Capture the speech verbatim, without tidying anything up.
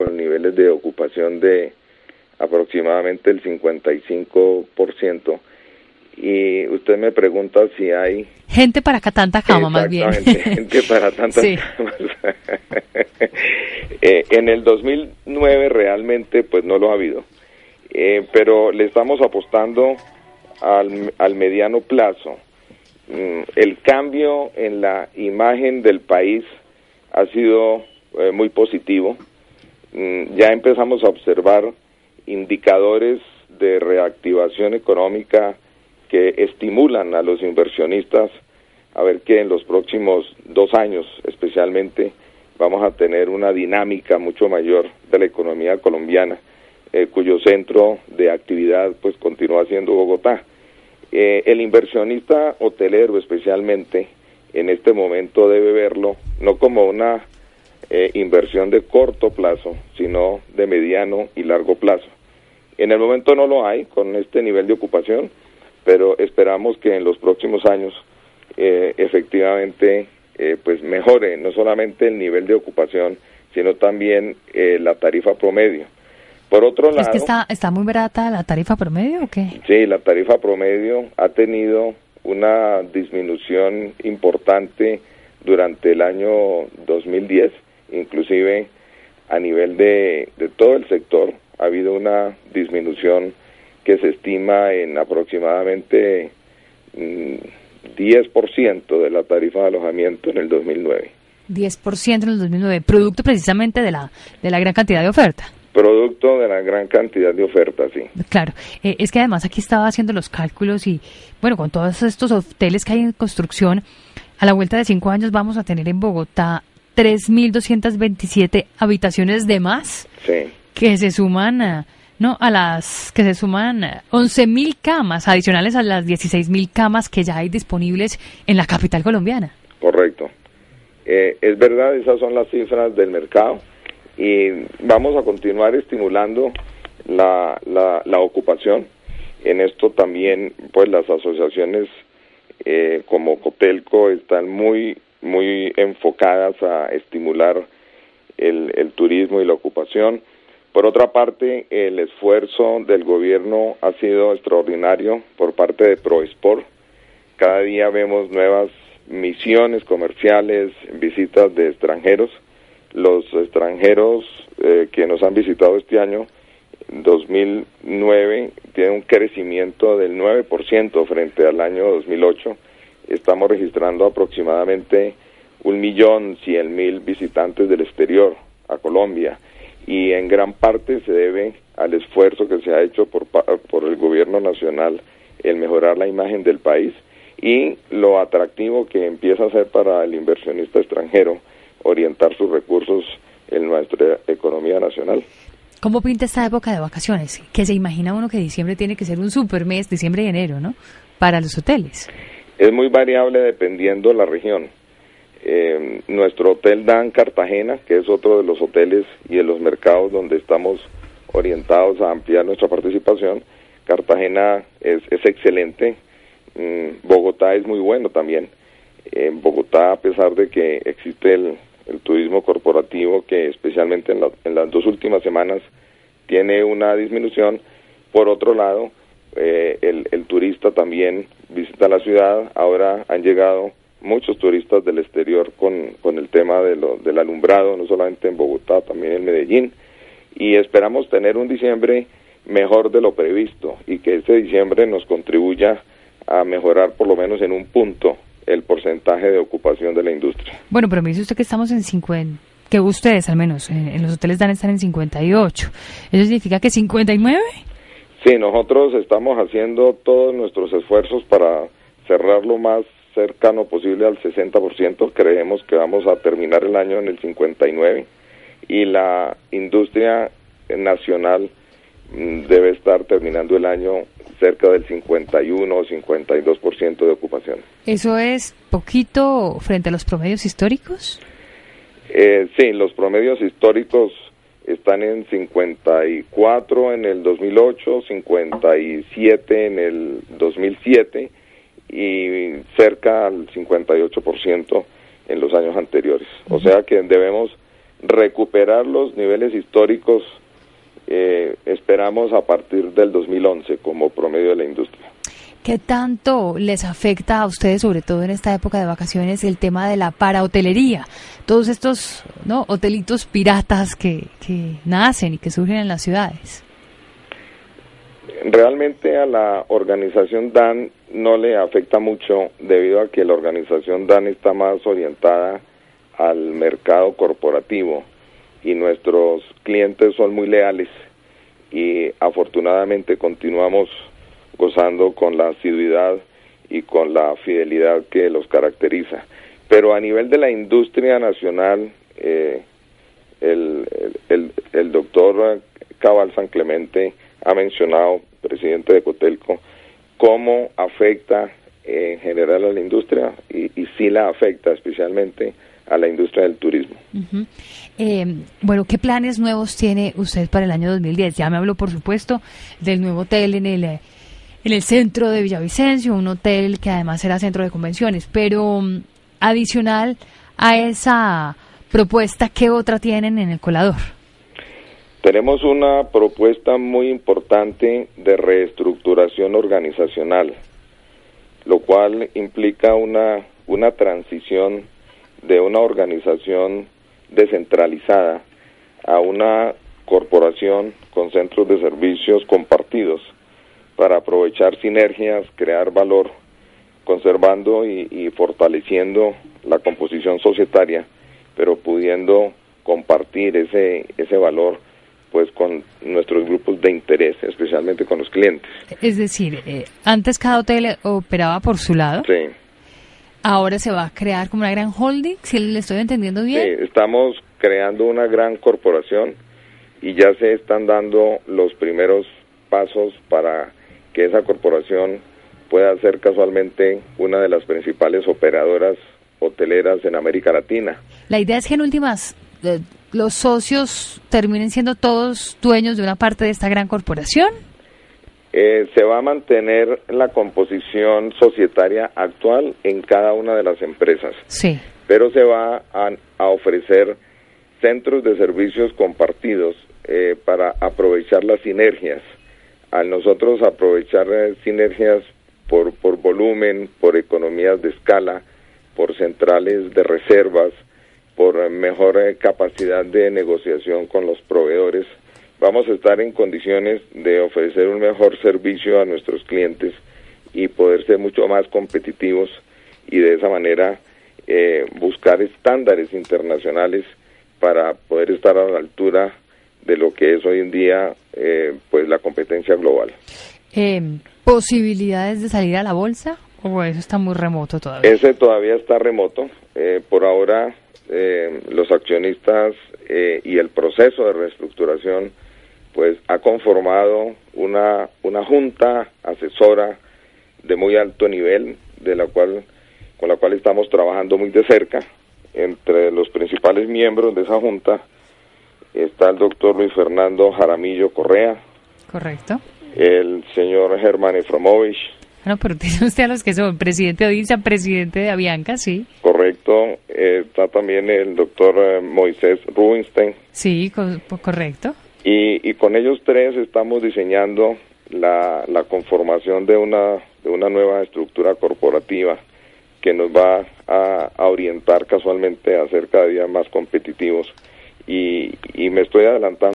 con niveles de ocupación de aproximadamente el cincuenta y cinco por ciento. Y usted me pregunta si hay... Gente para acá tanta cama, más bien. Gente para tantas sí. camas. eh, en el dos mil nueve realmente pues no lo ha habido, eh, pero le estamos apostando al, al mediano plazo. Mm, el cambio en la imagen del país ha sido eh, muy positivo. Mm, ya empezamos a observar indicadores de reactivación económica que estimulan a los inversionistas a ver que en los próximos dos años especialmente vamos a tener una dinámica mucho mayor de la economía colombiana, eh, cuyo centro de actividad pues continúa siendo Bogotá. Eh, el inversionista hotelero especialmente en este momento debe verlo no como una eh, inversión de corto plazo, sino de mediano y largo plazo. En el momento no lo hay con este nivel de ocupación, pero esperamos que en los próximos años eh, efectivamente eh, pues mejore no solamente el nivel de ocupación, sino también eh, la tarifa promedio. Por otro lado... ¿Es que está, está muy barata la tarifa promedio o qué? Sí, la tarifa promedio ha tenido una disminución importante durante el año dos mil diez, inclusive a nivel de, de todo el sector ha habido una disminución que se estima en aproximadamente mmm, diez por ciento de la tarifa de alojamiento en el dos mil nueve. diez por ciento en el dos mil nueve, producto precisamente de la de la gran cantidad de oferta. Producto de la gran cantidad de oferta, sí. Claro, eh, es que además aquí estaba haciendo los cálculos y, bueno, con todos estos hoteles que hay en construcción, a la vuelta de cinco años vamos a tener en Bogotá tres mil doscientas veintisiete habitaciones de más, sí, que se suman a... No, a las que se suman once mil camas adicionales a las dieciséis mil camas que ya hay disponibles en la capital colombiana. Correcto. Eh, es verdad, esas son las cifras del mercado y vamos a continuar estimulando la, la, la ocupación. En esto también, pues las asociaciones eh, como Cotelco están muy, muy enfocadas a estimular el, el turismo y la ocupación. Por otra parte, el esfuerzo del gobierno ha sido extraordinario por parte de Proesport. Cada día vemos nuevas misiones comerciales, visitas de extranjeros. Los extranjeros eh, que nos han visitado este año, dos mil nueve, tienen un crecimiento del nueve por ciento frente al año dos mil ocho. Estamos registrando aproximadamente un millón cien mil visitantes del exterior a Colombia. Y en gran parte se debe al esfuerzo que se ha hecho por, por el gobierno nacional el mejorar la imagen del país y lo atractivo que empieza a ser para el inversionista extranjero orientar sus recursos en nuestra economía nacional. ¿Cómo pinta esta época de vacaciones? Que se imagina uno que diciembre tiene que ser un super mes, diciembre y enero, ¿no? Para los hoteles. Es muy variable dependiendo de la región. Eh, nuestro Hotel Dan Cartagena, que es otro de los hoteles y de los mercados donde estamos orientados a ampliar nuestra participación, Cartagena es, es excelente. Mm, Bogotá es muy bueno también. En Bogotá, a pesar de que existe el, el turismo corporativo, que especialmente en, la, en las dos últimas semanas tiene una disminución, por otro lado, eh, el, el turista también visita la ciudad. Ahora han llegado muchos turistas del exterior con, con el tema de lo, del alumbrado, no solamente en Bogotá, también en Medellín, y esperamos tener un diciembre mejor de lo previsto y que este diciembre nos contribuya a mejorar por lo menos en un punto el porcentaje de ocupación de la industria. Bueno, pero me dice usted que estamos en cincuenta, que ustedes al menos en, en los hoteles Dan están en cincuenta y ocho, ¿eso significa que cincuenta y nueve? Sí, nosotros estamos haciendo todos nuestros esfuerzos para cerrar lo más cercano posible al sesenta por ciento. Creemos que vamos a terminar el año en el cincuenta y nueve y la industria nacional debe estar terminando el año cerca del cincuenta y uno o cincuenta y dos por ciento de ocupación. ¿Eso es poquito frente a los promedios históricos? Eh, sí, los promedios históricos están en cincuenta y cuatro en el dos mil ocho, cincuenta y siete en el dos mil siete y cerca al cincuenta y ocho por ciento en los años anteriores. O sea que debemos recuperar los niveles históricos, eh, esperamos a partir del dos mil once como promedio de la industria. ¿Qué tanto les afecta a ustedes, sobre todo en esta época de vacaciones, el tema de la parahotelería? Todos estos, ¿no?, hotelitos piratas que, que nacen y que surgen en las ciudades. Realmente a la organización D A N no le afecta mucho, debido a que la organización D A N está más orientada al mercado corporativo y nuestros clientes son muy leales y afortunadamente continuamos gozando con la asiduidad y con la fidelidad que los caracteriza. Pero a nivel de la industria nacional, eh, el, el, el doctor Cabal San Clemente ha mencionado, presidente de Cotelco, cómo afecta eh, en general a la industria y, y sí la afecta especialmente a la industria del turismo. Uh-huh. Eh, bueno, ¿qué planes nuevos tiene usted para el año dos mil diez? Ya me habló, por supuesto, del nuevo hotel en el... en el centro de Villavicencio, un hotel que además será centro de convenciones, pero um, adicional a esa propuesta, ¿qué otra tienen en el colador? Tenemos una propuesta muy importante de reestructuración organizacional, lo cual implica una, una transición de una organización descentralizada a una corporación con centros de servicios compartidos, para aprovechar sinergias, crear valor, conservando y, y fortaleciendo la composición societaria, pero pudiendo compartir ese ese valor pues con nuestros grupos de interés, especialmente con los clientes. Es decir, eh, antes cada hotel operaba por su lado. Sí. Ahora se va a crear como una gran holding, si le estoy entendiendo bien. Sí, estamos creando una gran corporación y ya se están dando los primeros pasos para que esa corporación pueda ser casualmente una de las principales operadoras hoteleras en América Latina. La idea es que en últimas eh, los socios terminen siendo todos dueños de una parte de esta gran corporación. Eh, se va a mantener la composición societaria actual en cada una de las empresas. Sí. Pero se va a, a ofrecer centros de servicios compartidos eh, para aprovechar las sinergias. Al nosotros aprovechar eh, sinergias por, por volumen, por economías de escala, por centrales de reservas, por eh, mejor eh, capacidad de negociación con los proveedores, vamos a estar en condiciones de ofrecer un mejor servicio a nuestros clientes y poder ser mucho más competitivos y de esa manera eh, buscar estándares internacionales para poder estar a la altura de lo que es hoy en día eh, pues la competencia global. Eh, ¿Posibilidades de salir a la bolsa o eso está muy remoto todavía? Ese todavía está remoto. Eh, por ahora eh, los accionistas eh, y el proceso de reestructuración pues ha conformado una una junta asesora de muy alto nivel, de la cual con la cual estamos trabajando muy de cerca. Entre los principales miembros de esa junta está el doctor Luis Fernando Jaramillo Correa. Correcto. El señor Germán Efromovich. Bueno, pero tiene usted a los que son presidente de Odisa, presidente de Avianca, sí. Correcto. Eh, está también el doctor eh, Moisés Rubinstein. Sí, co- correcto. Y, y con ellos tres estamos diseñando la, la conformación de una, de una nueva estructura corporativa que nos va a, a orientar casualmente a ser cada día más competitivos. Y, y me estoy adelantando